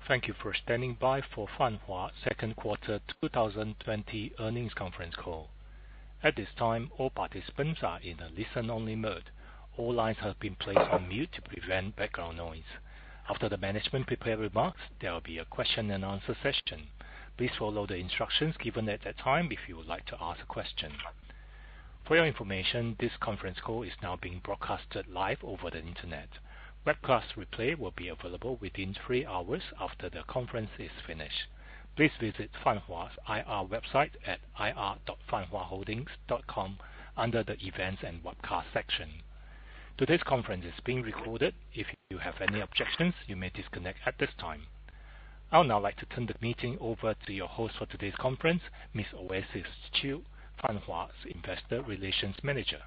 Thank you for standing by for Fanhua second quarter 2020 earnings conference call. At this time, all participants are in a listen-only mode. All lines have been placed on mute to prevent background noise. After the management prepared remarks, there will be a question and answer session. Please follow the instructions given at that time if you would like to ask a question. For your information, this conference call is now being broadcasted live over the internet. Webcast replay will be available within 3 hours after the conference is finished. Please visit Fanhua's IR website at ir.fanhuaholdings.com under the Events and Webcast section. Today's conference is being recorded. If you have any objections, you may disconnect at this time. I would now like to turn the meeting over to your host for today's conference, Ms. Oasis Chiu, Fanhua's Investor Relations Manager.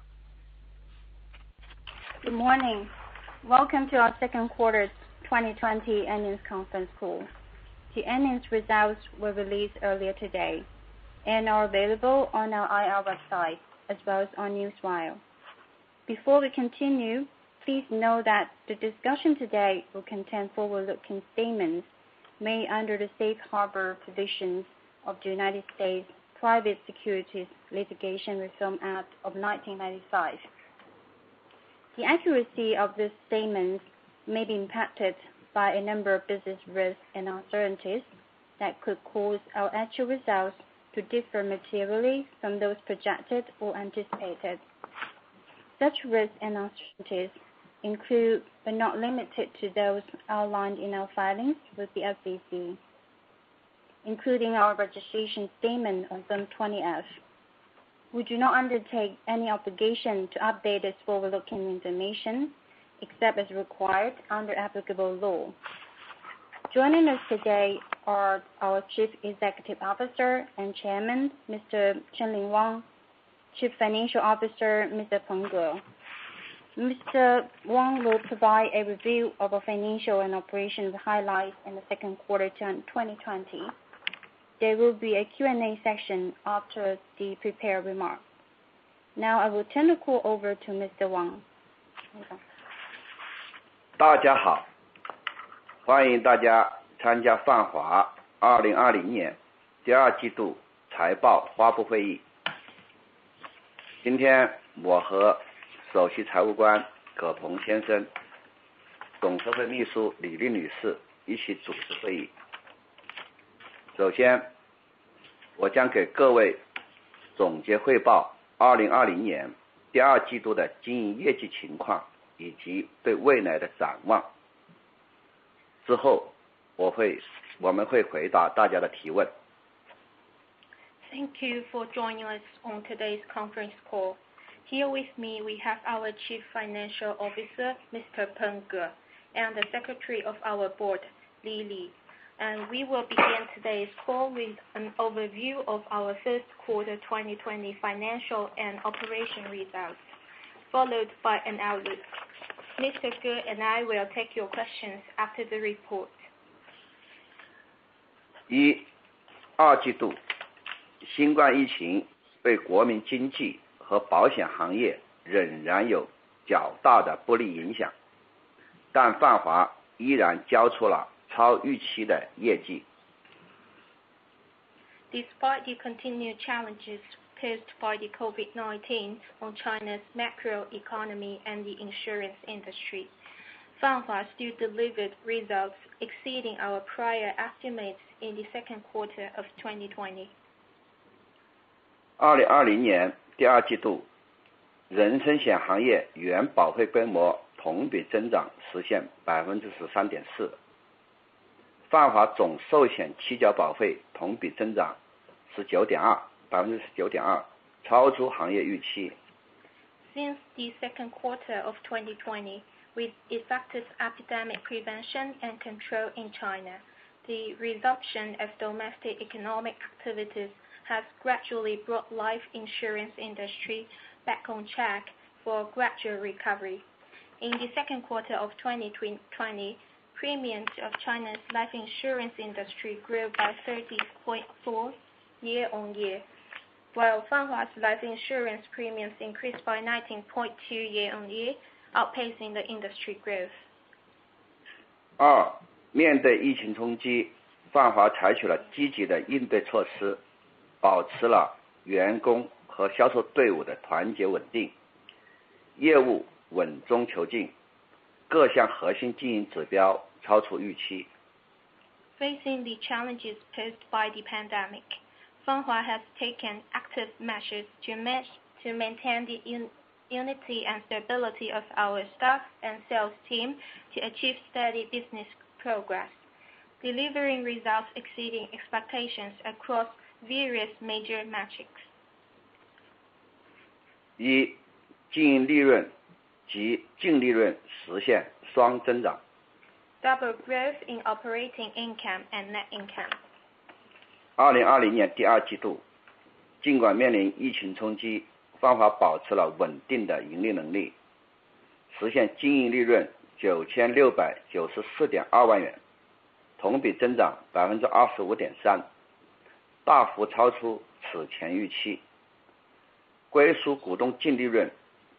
Good morning. Welcome to our second quarter 2020 earnings conference call. The earnings results were released earlier today and are available on our IR website as well as on Newswire. Before we continue, please know that the discussion today will contain forward-looking statements made under the Safe Harbor provisions of the United States Private Securities Litigation Reform Act of 1995. The accuracy of these statements may be impacted by a number of business risks and uncertainties that could cause our actual results to differ materially from those projected or anticipated. Such risks and uncertainties include, but not limited to, those outlined in our filings with the SEC, including our registration statement on Form 20-F. We do not undertake any obligation to update this forward-looking information except as required under applicable law. Joining us today are our Chief Executive Officer and Chairman, Mr. Chunlin Wang, Chief Financial Officer, Mr. Peng Ge. Mr. Wang will provide a review of our financial and operations highlights in the second quarter 2020. There will be a Q&A section after the prepared remarks. Now I will turn the call over to Mr. Wang. 大家好，欢迎大家参加泛华2020年第二季度财报发布会议。今天我和首席财务官葛鹏先生、董事会秘书李丽女士一起主持会议。首先，我将给各位总结汇报2020年第二季度的经营业绩情况以及对未来的展望。之后，我们会回答大家的提问。 Thank you for joining us on today's conference call. Here with me we have our Chief Financial Officer, Mr. Peng Ge, and the Secretary of our Board, Li. And we will begin today's call with an overview of our first quarter 2020 financial and operation results, followed by an outlook. Mr. Ge and I will take your questions after the report. 二季度，新冠疫情对国民经济和保险行业仍然有较大的不利影响，但泛华依然交出了超预期的业绩。 Despite the continued challenges posed by the COVID-19 on China's macroeconomy and the insurance industry, Fanhua still delivered results exceeding our prior estimates in the second quarter of 2020. 2020年第二季度，人身险行业原保费规模同比增长实现 13.4%。泛华总寿险期缴保费同比增长 19.2%， 超出行业预期。 Since the second quarter of 2020, with effective epidemic prevention and control in China, the resumption of domestic economic activities has gradually brought life insurance industry back on track for gradual recovery. In the second quarter of 2020, premiums of China's life insurance industry grew by 30.4% year-on-year, while Fanhua's life insurance premiums increased by 19.2% year-on-year, outpacing the industry growth. 面对疫情冲击，泛华采取了积极的应对措施，保持了员工和销售队伍的团结稳定，业务稳中求进，各项核心经营指标超出预期。 Facing the challenges posed by the pandemic, Fanhua has taken active measures to maintain the unity and stability of our staff and sales team to achieve steady business progress, delivering results exceeding expectations across various major metrics. 一、经营利润及净利润实现双增长。 Double growth in operating income and net income. 2020年第二季度，尽管面临疫情冲击，泛华保持了稳定的盈利能力，实现经营利润9694.2万元，同比增长 25.3%， 大幅超出此前预期。归属股东净利润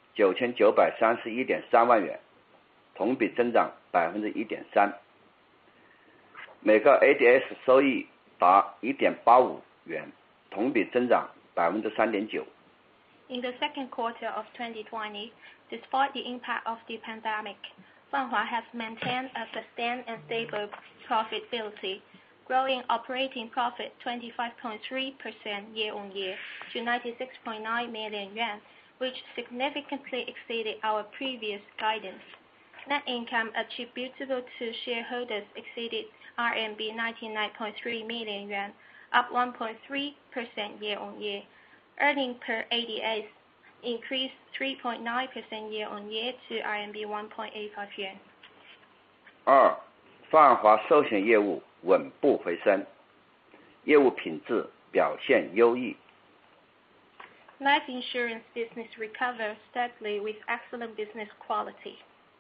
9931.3万元，同比增长 1.3%， 每个 ADS 收益达 1.85 元，同比增长 3.9%。 In the second quarter of 2020, despite the impact of the pandemic, Fanhua has maintained a sustained and stable profitability, growing operating profit 25.3% year-on-year to 96.9 million yuan, which significantly exceeded our previous guidance. Net income attributable to shareholders exceeded RMB 99.3 million yuan, up 1.3% year-on-year. Earnings per ADS increased 3.9% year-on-year to RMB 1.85 yuan. 二、泛华寿险业务稳步回升，业务品质表现优异。 Life insurance business recovers steadily with excellent business quality.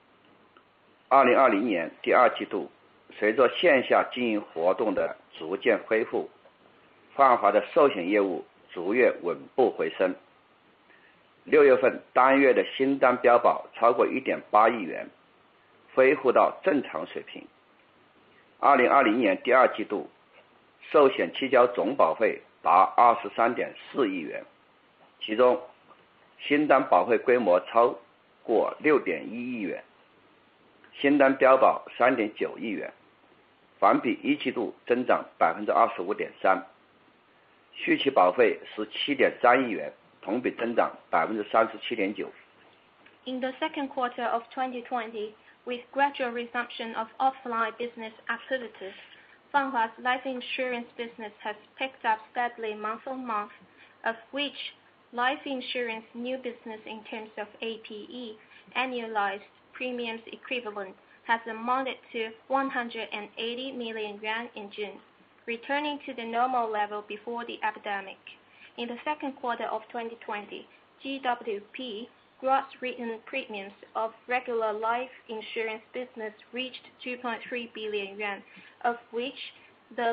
2020年第二季度，随着线下经营活动的逐渐恢复，泛华的寿险业务逐月稳步回升。6月份单月的新单标保超过 1.8 亿元，恢复到正常水平。2020年第二季度，寿险期交总保费达 23.4 亿元，其中新单保费规模超过 6.1 亿元，新单标保 3.9 亿元，环比一季度增长 25.3%， 续期保费 17.3 亿元，同比增长 37.9%。 In the second quarter of 2020, with gradual resumption of offline business activities, Fanhua's life insurance business has picked up steadily month on month, of which life insurance new business in terms of APE, annualized premiums equivalent, has amounted to 180 million yuan in June, returning to the normal level before the epidemic. In the second quarter of 2020, GWP, gross written premiums of regular life insurance business reached 2.3 billion yuan, of which the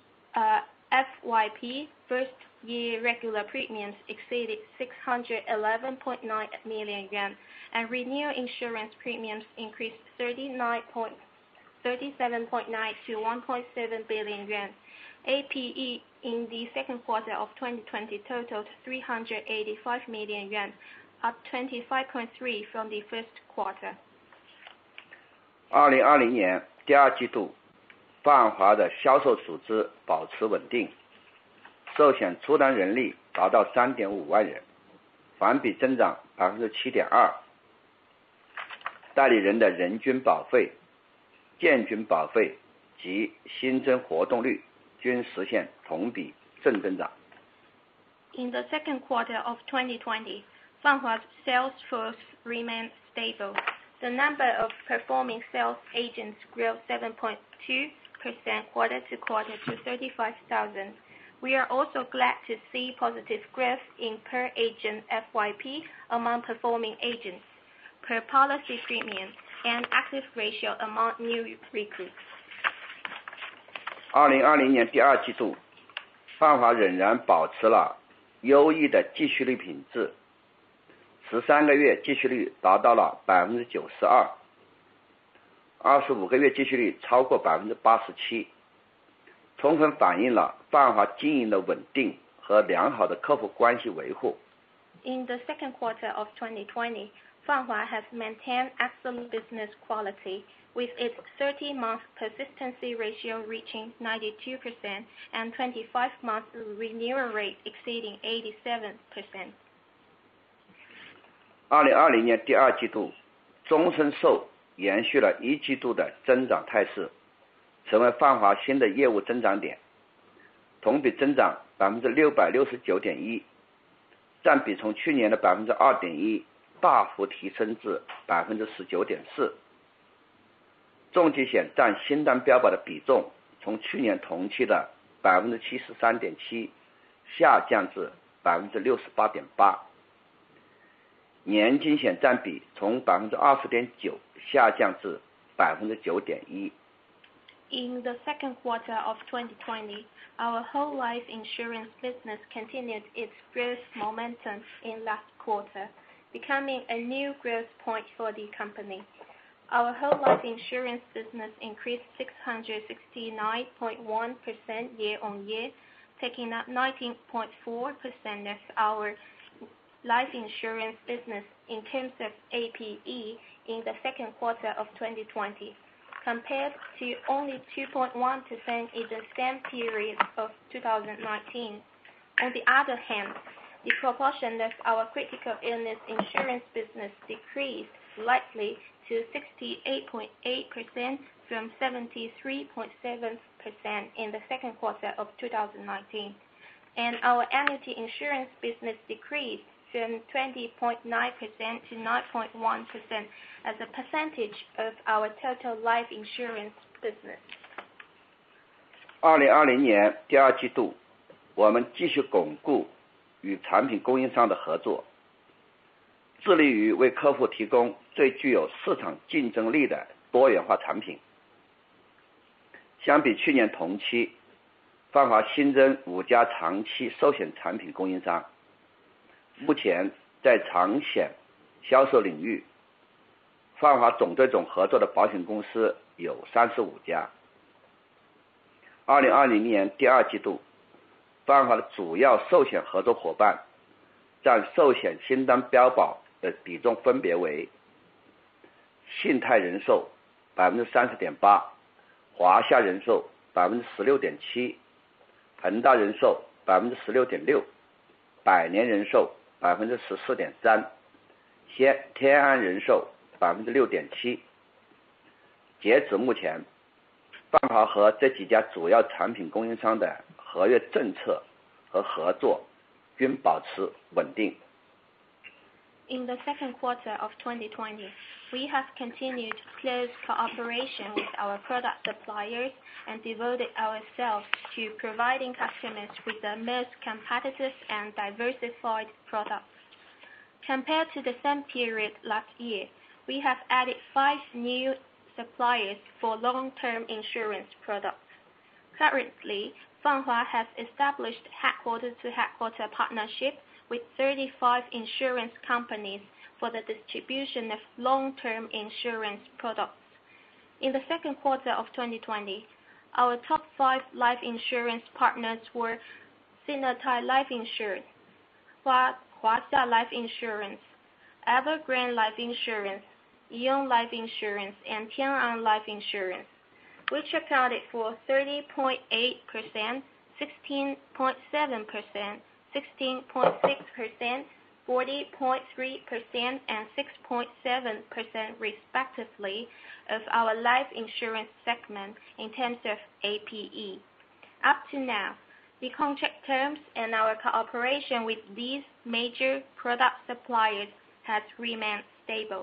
FYP, first year regular premiums, exceeded 611.9 million yuan, and renewal insurance premiums increased 37.9 to 1.7 billion yuan. APE in the second quarter of 2020 totaled 385 million yuan, up 25.3% from the first quarter. 2020年第二季度，泛华的销售组织保持稳定，寿险出单人力达到 3.5 万人，环比增长 7.2%， 代理人的人均保费、件均保费及新增活动率均实现同比正增长。 In the second quarter of 2020, Fanhua's sales force remained stable. The number of performing sales agents grew 7.2% quarter to quarter to 35,000. We are also glad to see positive growth in per agent FYP among performing agents, per policy premium, and active ratio among new recruits. 2020年第二季度，泛华仍然保持了优异的继续率品质，13个月继续率达到了 92%。 25个月继续率超过 87%， 充分反映了泛华经营的稳定和良好的客户关系维护。 In the second quarter of 2020, Fanhua has maintained excellent business quality, with its 30-month persistency ratio reaching 92% and 25-month renewal rate exceeding 87%. 2020年第二季度，终身寿延续了一季度的增长态势，成为泛华新的业务增长点，同比增长 669.1%， 占比从去年的 2.1% 大幅提升至 19.4%。重疾险占新单标保的比重从去年同期的 73.7% 下降至 68.8%， 年金险占比从 20.9% 下降至 9.1%。 In the second quarter of 2020, our whole life insurance business continued its growth momentum in last quarter, becoming a new growth point for the company. Our whole life insurance business increased 669.1% year-on-year, taking up 19.4% of our life insurance business in terms of APE in the second quarter of 2020, compared to only 2.1% in the same period of 2019. On the other hand, the proportion of our critical illness insurance business decreased slightly to 68.8% from 73.7% in the second quarter of 2019, and our annuity insurance business decreased from 20.9% to 9.1% as a percentage of our total life insurance business. 2020年第二季度，我们继续巩固与产品供应商的合作，致力于为客户提供最具有市场竞争力的多元化产品。相比去年同期，泛华新增5家长期寿险产品供应商。目前在长险销售领域，泛华总对总合作的保险公司有35家。2020年第二季度，泛华的主要寿险合作伙伴占寿险新单标保的比重分别为信泰人寿 30.8%， 华夏人寿 16.7%， 恒大人寿 16.6%， 百年人寿 14.3%， 天安人寿 6.7%。 截止目前，泛华和这几家主要产品供应商的合约政策和合作均保持稳定。 In the second quarter of 2020, we have continued close cooperation with our product suppliers and devoted ourselves to providing customers with the most competitive and diversified products. Compared to the same period last year, we have added 5 new suppliers for long-term insurance products. Currently, Fanhua has established headquarter-to-headquarter partnership with 35 insurance companies for the distribution of long-term insurance products. In the second quarter of 2020, our top 5 life insurance partners were Sinotai Life Insurance, Huaxia Life Insurance, Evergreen Life Insurance, Eon Life Insurance, and Tian'an Life Insurance, which accounted for 30.8%, 16.7%, 16.6%, 40.3%, and 6.7% respectively of our life insurance segment in terms of APE. Up to now, the contract terms and our cooperation with these major product suppliers has remained stable.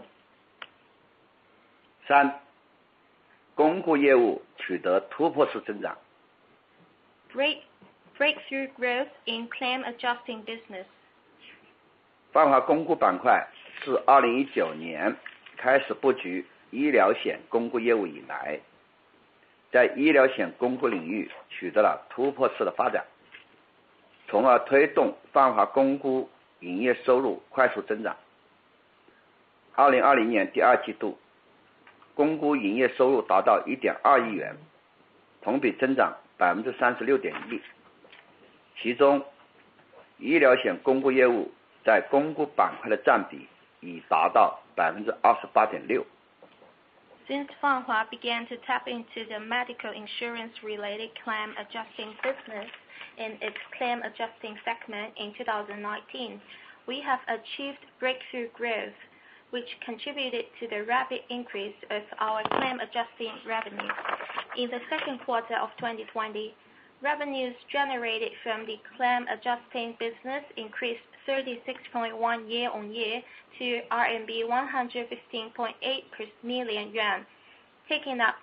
3. 公固业务取得突破式增长。 Breakthrough growth in claim adjusting business. 泛华公固板块自2019年开始布局医疗险公固业务以来，在医疗险公固领域取得了突破式的发展，从而推动泛华公固营业收入快速增长。2020年第二季度， 公估营业收入达到 1.2 亿元，同比增长 36.1%。其中医疗险公估业务在公估板块的占比已达到 28.6%。 Since Fanhua began to tap into the medical insurance-related claim adjusting business in its claim adjusting segment in 2019, we have achieved breakthrough growth, which contributed to the rapid increase of our claim adjusting revenue. In the second quarter of 2020, revenues generated from the claim adjusting business increased 36.1% year-on-year to RMB 115.8 million yuan, taking up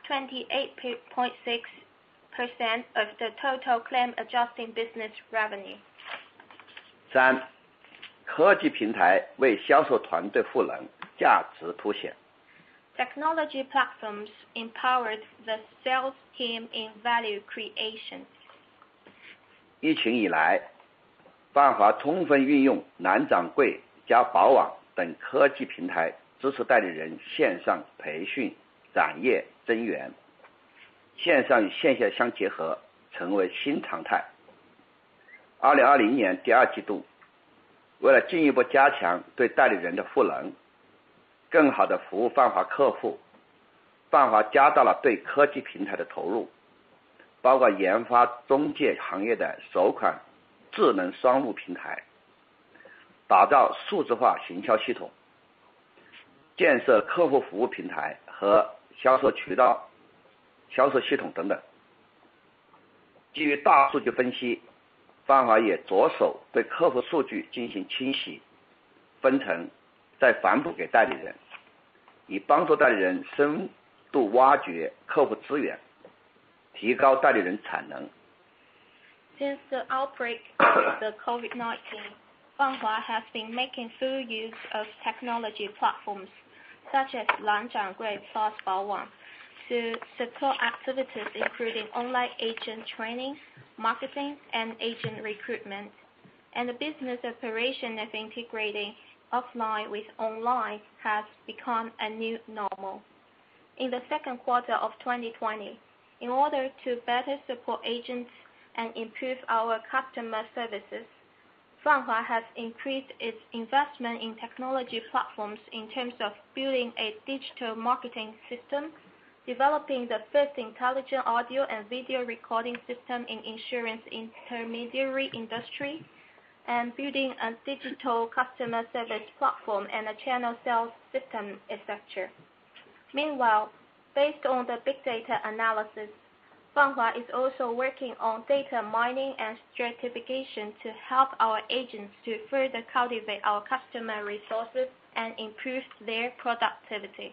28.6% of the total claim adjusting business revenue. 3. 科技平台为销售团队赋能，价值凸显。 Technology platforms empowered the sales team in value creation. 疫情以来，泛华充分运用南掌柜加保网等科技平台，支持代理人线上培训、展业增援，线上与线下相结合，成为新常态。2020年第二季度，为了进一步加强对代理人的赋能，更好地服务泛华客户，泛华加大了对科技平台的投入，包括研发中介行业的首款智能双录平台，打造数字化行销系统，建设客户服务平台和销售渠道、销售系统等等。基于大数据分析，泛华也着手对客户数据进行清洗、分层，再反哺给代理人，以帮助代理人深度挖掘客户资源，提高代理人产能。 Since the outbreak of the COVID-19, Fanhua has been making full use of technology platforms such as 蓝掌柜 plus 保网 to support activities including online agent training, marketing, and agent recruitment, and the business operation of integrating offline with online has become a new normal. In the second quarter of 2020, in order to better support agents and improve our customer services, Fanhua has increased its investment in technology platforms in terms of building a digital marketing system, developing the first intelligent audio and video recording system in insurance intermediary industry, and building a digital customer service platform and a channel sales system, etc. Meanwhile, based on the big data analysis, Fanhua is also working on data mining and stratification to help our agents to further cultivate our customer resources and improve their productivity.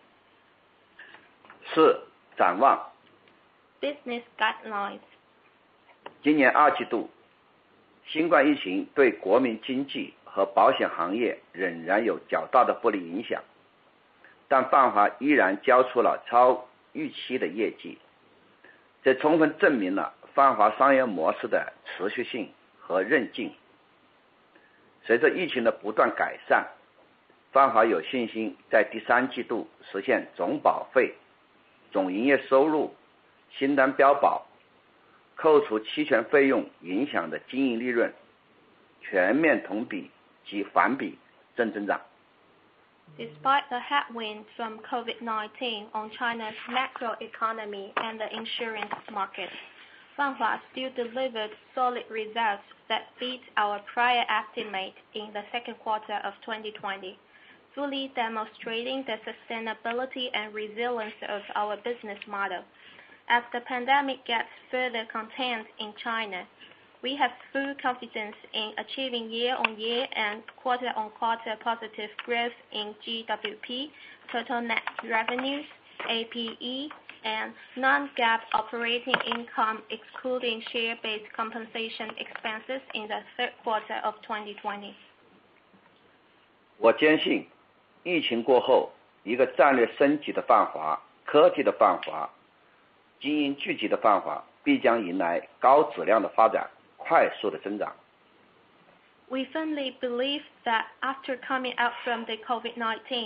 4. 展望 Business guidelines. 今年二季度，新冠疫情对国民经济和保险行业仍然有较大的不利影响，但泛华依然交出了超预期的业绩，这充分证明了泛华商业模式的持续性和韧劲。随着疫情的不断改善，泛华有信心在第三季度实现总保费、总营业收入、新单标保、扣除期权费用影响的经营利润全面同比及环比正增长。 Despite the headwinds from COVID-19 on China's macroeconomy and the insurance market, Fanhua still delivered solid results that beat our prior estimate in the second quarter of 2020, fully demonstrating the sustainability and resilience of our business model. As the pandemic gets further contained in China, we have full confidence in achieving year-on-year and quarter-on-quarter positive growth in GWP, total net revenues, APE, and non-GAAP operating income excluding share-based compensation expenses in the third quarter of 2020. 我坚信，疫情过后，一个战略升级的泛华、科技的泛华、精英聚集的泛华必将迎来高质量的发展。快速的增长。 We firmly believe that after coming out from the COVID-19,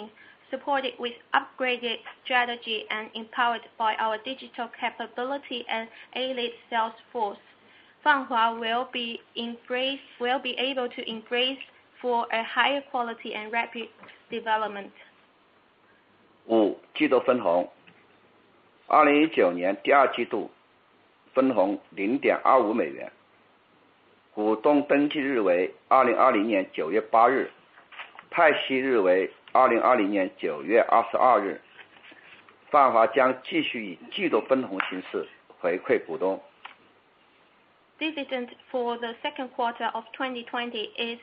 supported with upgraded strategy and empowered by our digital capability and elite sales force. Fanhua will be able to embrace for a higher quality and rapid development. 5. 季度分红2019年第二季度分红 0.25 美元，股东登记日为2020年9月8日，派息日为2020年9月22日。泛华将继续以季度分红形式回馈股东。 Dividend for the second quarter of 2020 is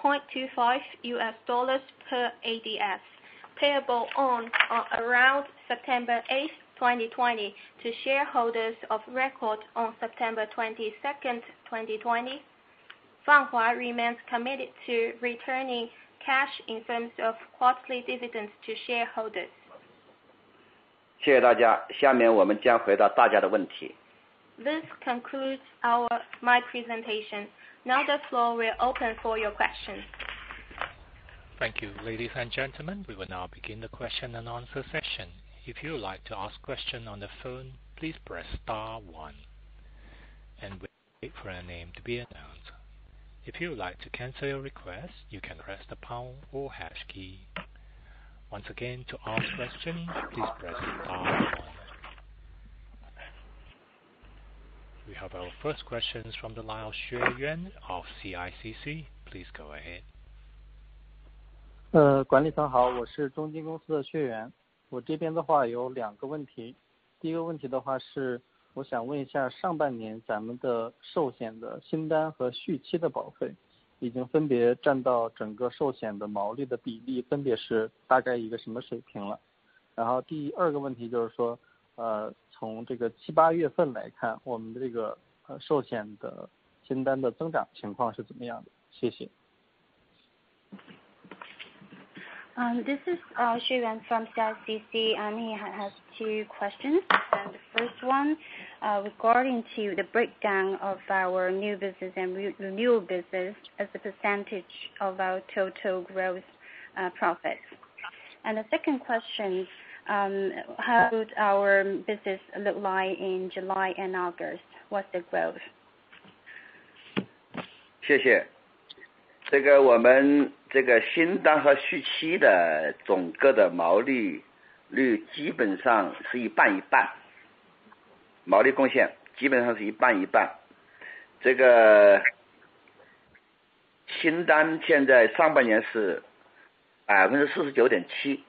$0.25 per ADS, payable on or around September 8, 2020 to shareholders of record on September 22nd, 2020. Fanhua remains committed to returning cash in terms of quarterly dividends to shareholders. 谢谢大家，下面我们将回答大家的问题。 This concludes my presentation. Now the floor will open for your questions. Thank you, ladies and gentlemen. We will now begin the question and answer session. If you would like to ask a question on the phone, please press star 1 and wait for a name to be announced. If you would like to cancel your request, you can press the pound or hash key. Once again, to ask questions, please press star 1. We have our first questions from the line of Xue Yuan of CICC. Please go ahead. 管理层好，我是中金公司的薛源。我这边的话有2个问题。第一个问题的话是，我想问一下，上半年咱们的寿险的新单和续期的保费，已经分别占到整个寿险的毛利的比例，分别是大概一个什么水平了？然后第二个问题就是说，从这个7、8月份来看，我们的这个寿险的新单的增长情况是怎么样的？谢谢。 This is Xu Yuan from CICC, and he has 2 questions. And the first one, regarding to the breakdown of our new business and renewal business as a percentage of our total gross profit. And the second question, how would our business look like in July and August? What's the growth? 谢谢。这个我们这个新单和续期的总个的毛利率基本上是一半一半，毛利贡献基本上是一半一半。这个新单现在上半年是 49.7%，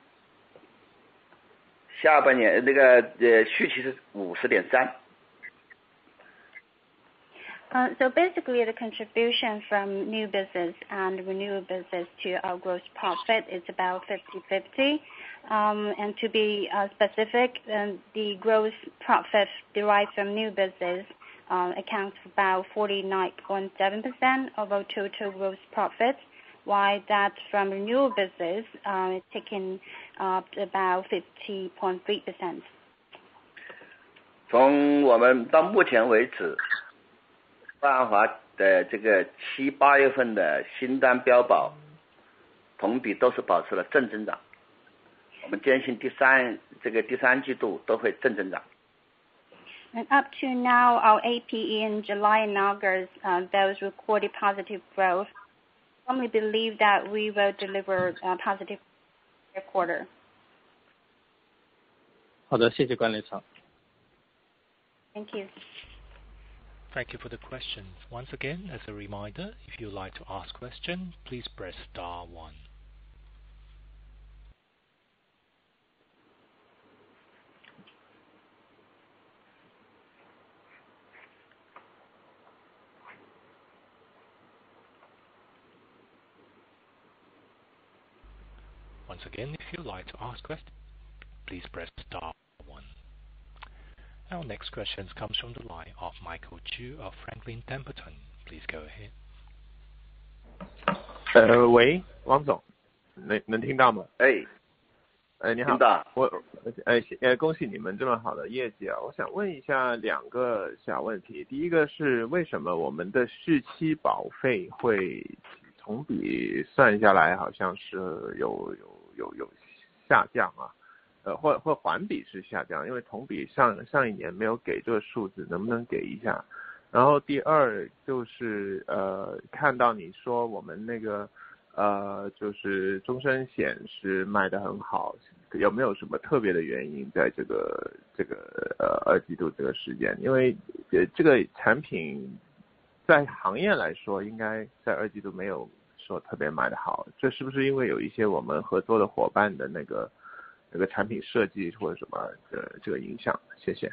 下半年那个续期是 50.3%。 So basically, the contribution from new business and renewal business to our gross profit is about 50-50. And to be specific, the gross profit derived from new business accounts for about 49.7% of our total gross profit, while that from renewal business is taking up about 50.3%. 从我们到目前为止，泛华的这个7、8月份的新单标保同比都是保持了正增长，我们坚信第三季度都会正增长。 And up to now, our APE in July and August, those recorded positive growth. I firmly believe that we will deliver a positive quarter. 好的，谢谢管理层。 Thank you. Thank you for the questions. Once again, as a reminder, if you'd like to ask question, please press star 1. Once again, if you'd like to ask question, please press star 1. Our next question comes from the line of Michael Chu of Franklin Templeton. Please go ahead. 喂，汪总，能听到吗？你好，恭喜你们这么好的业绩啊！我想问一下2个小问题。第一个是为什么我们的续期保费会同比算下来好像是有下降啊，或环比是下降，因为同比上一年没有给这个数字，能不能给一下？然后第二就是看到你说我们那个就是终身险是卖得很好，有没有什么特别的原因在这个二季度这个时间？因为这个产品在行业来说应该在二季度没有说特别卖得好，这是不是因为有一些我们合作的伙伴的那个产品设计或者什么这个影响？谢谢。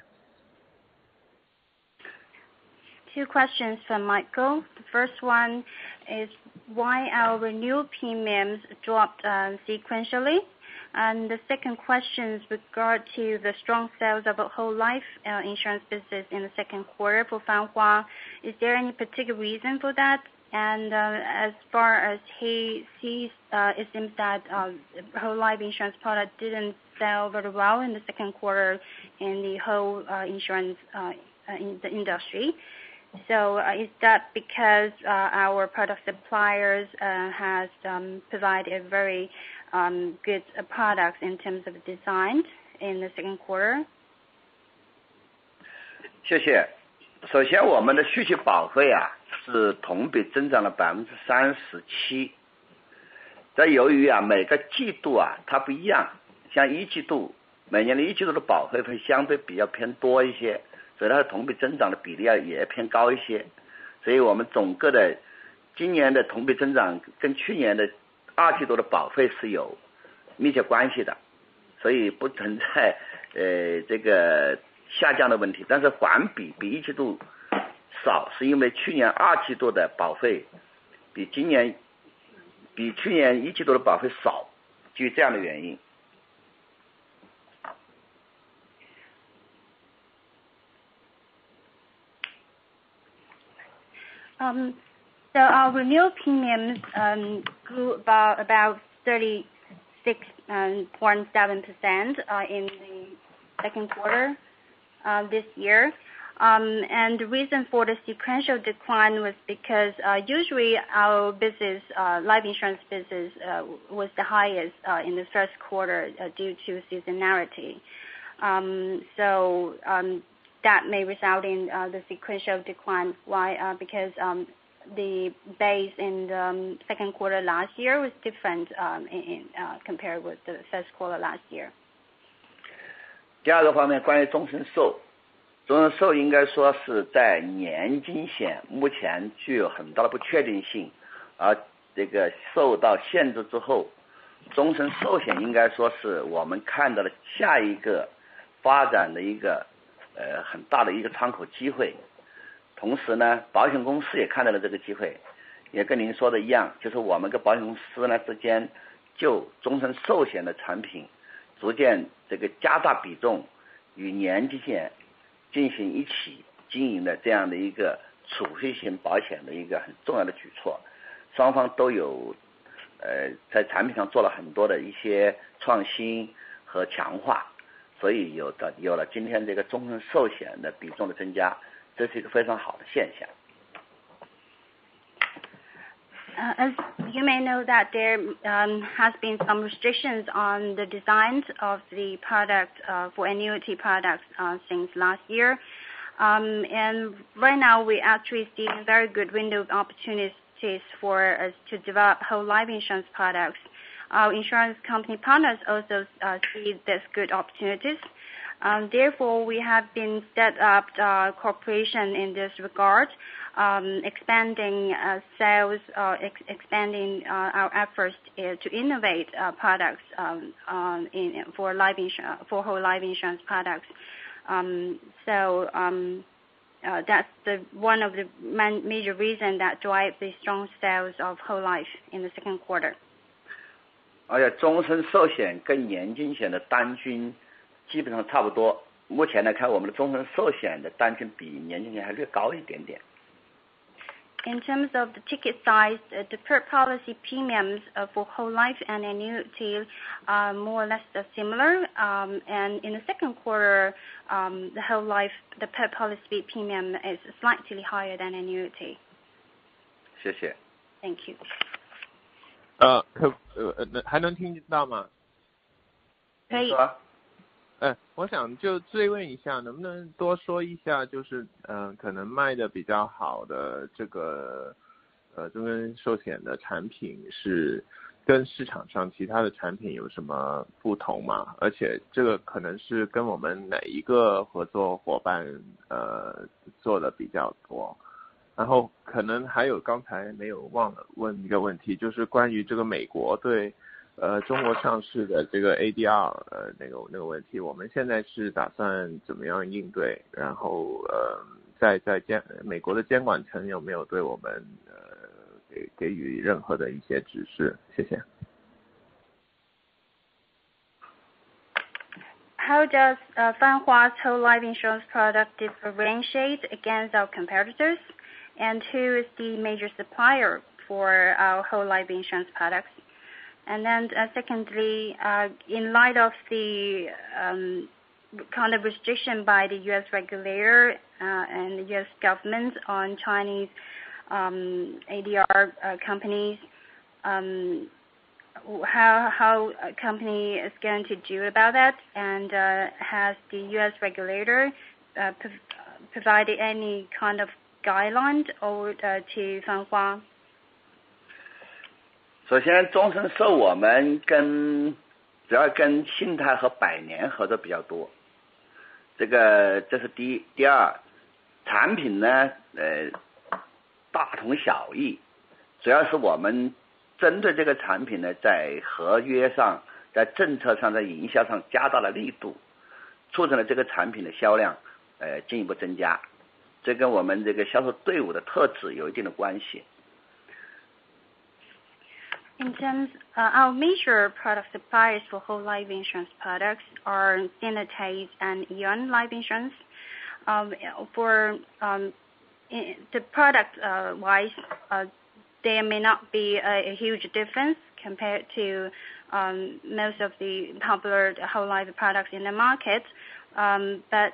Two questions from Michael. The first one is why our renewal premiums dropped sequentially. And the second question is regard to the strong sales of a whole life insurance business in the second quarter for Fanhua. Is there any particular reason for that? And as far as he sees, it seems that whole life insurance product didn't sell very well in the second quarter in the whole insurance in the industry. So is that because our product suppliers has provided very good products in terms of design in the second quarter? 谢谢。首先，我们的续期保费是同比增长了37%。这由于每个季度它不一样，像一季度每年的一季度的保费会相对比较偏多一些。所以它的同比增长的比例也偏高一些，所以我们整个的今年的同比增长跟去年的二季度的保费是有密切关系的，所以不存在这个下降的问题。但是环比一季度少，是因为去年二季度的保费比去年一季度的保费少，基于这样的原因。 So our renewal premiums grew about 36.7% in the second quarter this year. And the reason for the sequential decline was because usually our business, life insurance business, was the highest in the first quarter due to seasonality. So that may result in the sequential decline. Why? Because the base in the second quarter last year was different compared with the first quarter last year. 第二个方面，关于终身寿应该说是在年金险目前具有很大的不确定性，而这个受到限制之后，终身寿险应该说是我们看到了下一个发展的一个很大的一个窗口机会。同时呢，保险公司也看到了这个机会，也跟您说的一样，就是我们跟保险公司呢之间就终身寿险的产品逐渐这个加大比重，与年金险进行一起经营的这样的一个储蓄型保险的一个很重要的举措。双方都有在产品上做了很多的一些创新和强化，所以有了今天这个终身寿险的比重的增加，这是一个非常好的现象。 As you may know that there has been some restrictions on the designs of the product for annuity products since last year. And right now we actually see a very good window of opportunities for us to develop whole life insurance products. Our insurance company partners also see this good opportunities. Therefore, we have been set up cooperation in this regard, expanding sales, expanding our efforts to innovate products for whole life insurance products. That's one of the major reasons that drive the strong sales of whole life in the second quarter. 而且终身寿险跟年金险的单均基本上差不多。目前来看，我们的终身寿险的单均比年金险还略高一点点。 In terms of the ticket size, the per policy premiums for whole life and annuity are more or less similar. And in the second quarter, the whole life, the per policy premium is slightly higher than annuity. 谢谢。 Thank you. 还能听到吗？ 可以。 我想就追问一下，能不能多说一下，就是可能卖的比较好的这个中根寿险的产品是跟市场上其他的产品有什么不同吗？而且这个可能是跟我们哪一个合作伙伴做的比较多？然后可能还有刚才没有忘了问一个问题，就是关于这个美国对中国上市的这个 ADR 那个问题，我们现在是打算怎么样应对？然后在美国的监管层有没有对我们给予任何的一些指示？谢谢。 How does Fanhua's whole life insurance product differentiate against our competitors? And who is the major supplier for our whole life insurance products? And then secondly, in light of the kind of restriction by the U.S. regulator and the U.S. government on Chinese ADR companies, how a company is going to do about that? And has the U.S. regulator provided any kind of guideline or to Fanhua? 首先，终身寿我们主要跟信泰和百年合作比较多，这是第一。第二，产品呢，大同小异，主要是我们针对这个产品呢，在合约上、在政策上、在营销上加大了力度，促成了这个产品的销量进一步增加。这跟我们这个销售队伍的特质有一定的关系。 In terms, our major product suppliers for whole life insurance products are Sinotate and Eon Life Insurance. For the product wise, there may not be a huge difference compared to most of the popular whole life products in the market. But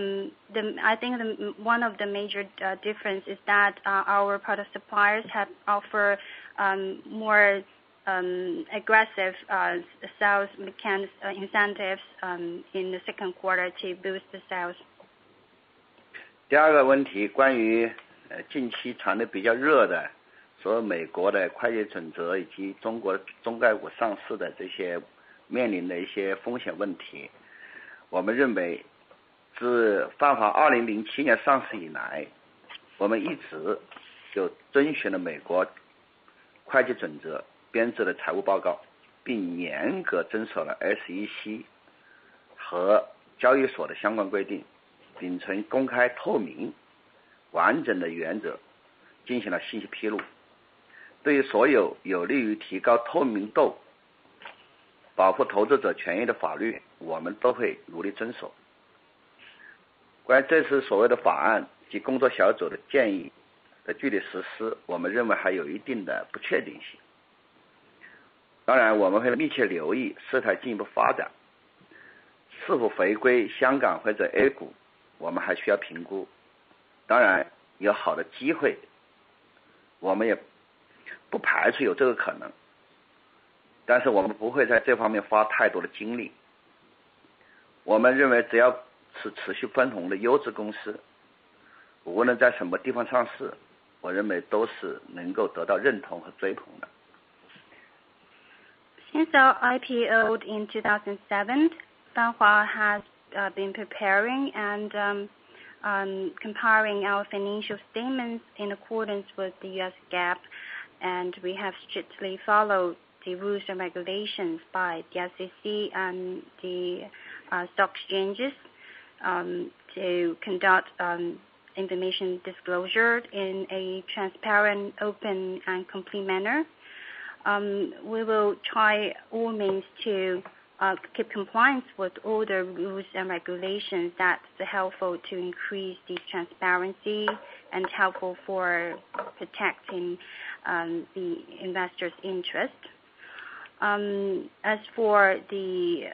I think one of the major difference is that our product suppliers have offer more aggressive sales incentives in the second quarter to boost the sales. 第二个问题，关于近期传的比较热的，所有美国的会计准则以及中国中概股上市的这些面临的一些风险问题。我们认为，自Fanhua2007年上市以来，我们一直就遵循了美国会计准则编制的财务报告，并严格遵守了 SEC 和交易所的相关规定，秉承公开透明、完整的原则，进行了信息披露。对于所有有利于提高透明度、保护投资者权益的法律，我们都会努力遵守。关于这次所谓的法案及工作小组的建议的具体实施，我们认为还有一定的不确定性。当然，我们会密切留意事态进一步发展，是否回归香港或者 A 股，我们还需要评估。当然，有好的机会，我们也不排除有这个可能，但是我们不会在这方面花太多的精力。我们认为，只要是持续分红的优质公司，无论在什么地方上市，我认为都是能够得到认同和追捧的。 Since our IPO'd in 2007, Fanhua has been preparing and comparing our financial statements in accordance with the U.S. GAAP, and we have strictly followed the rules and regulations by the SEC and the stock exchanges to conduct information disclosure in a transparent, open, and complete manner. We will try all means to keep compliance with all the rules and regulations that's helpful to increase the transparency and helpful for protecting the investors' interest. As for the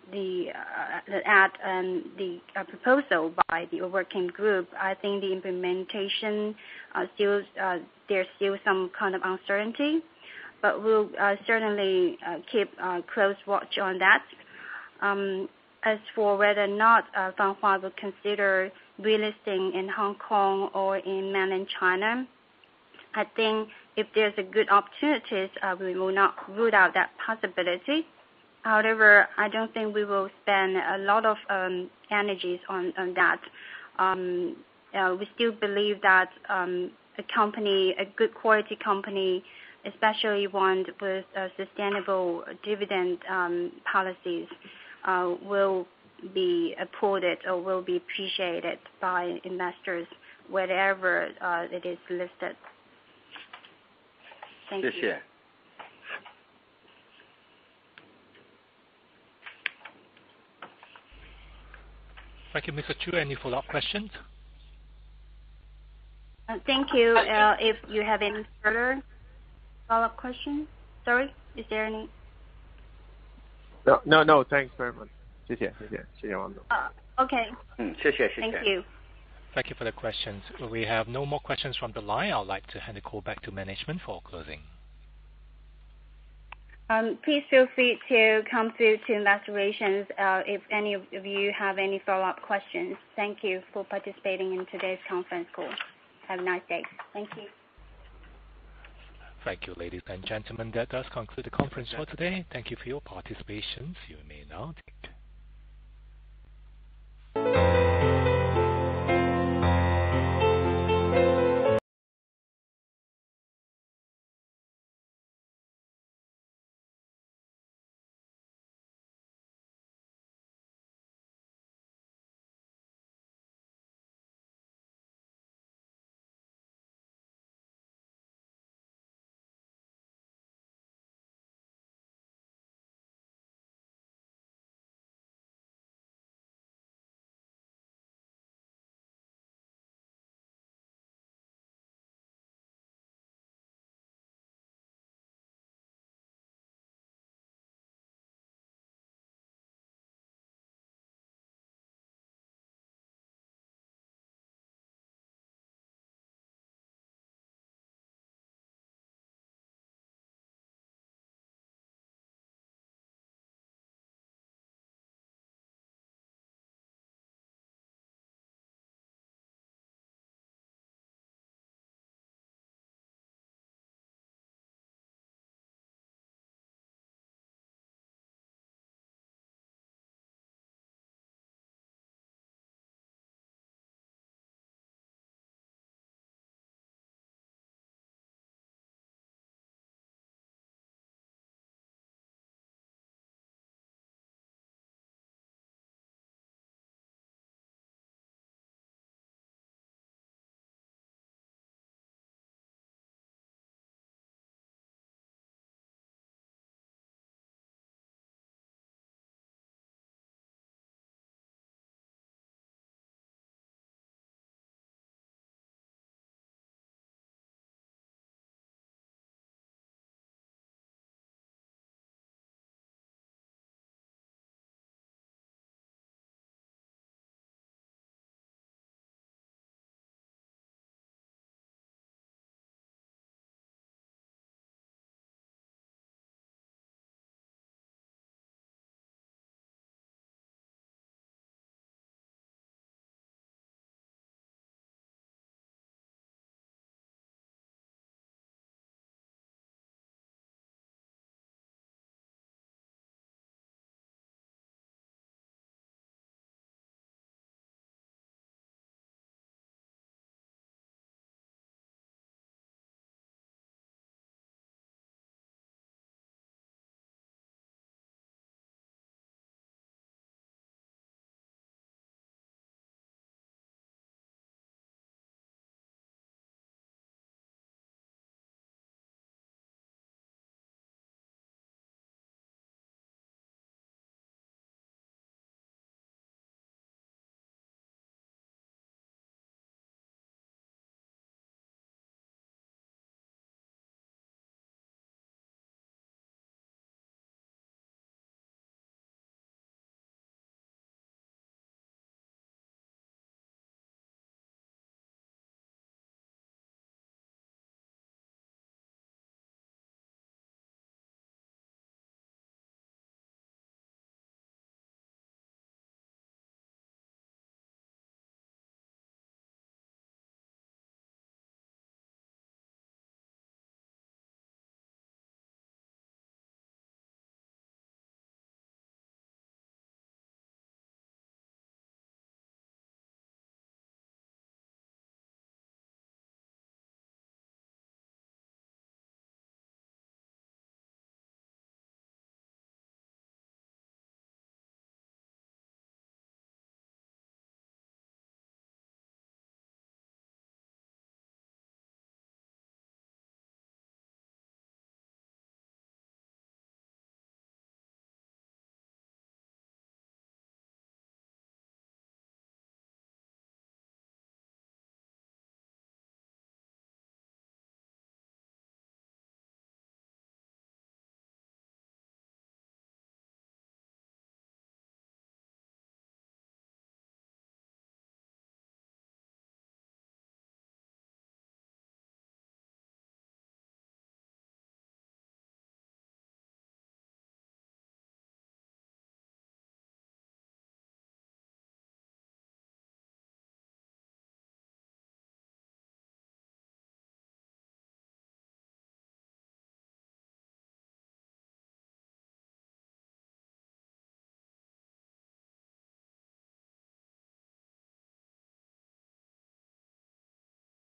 ad and the proposal by the working group, I think the implementation there's still some kind of uncertainty, but we'll certainly keep close watch on that. As for whether or not Fanhua will consider relisting in Hong Kong or in mainland China, I think if there's a good opportunities, we will not rule out that possibility. However, I don't think we will spend a lot of energies on that. We still believe that a company, a good quality company, especially one with sustainable dividend policies, will be applauded or will be appreciated by investors wherever it is listed. Thank you. 谢谢。 Thank you, Mr. Chu. Any follow-up questions? Thank you. If you have any further follow-up questions, sorry, is there any? No. Thanks very much. 谢谢王总。 Okay. 谢谢。 Thank you. Thank you for the questions. We have no more questions from the line. I'd like to hand the call back to management for closing. Please feel free to come through to Investor Relations if any of you have any follow-up questions. Thank you for participating in today's conference call. Have a nice day. Thank you. Thank you, ladies and gentlemen. That does conclude the conference for today. Thank you for your participation. You may now disconnect.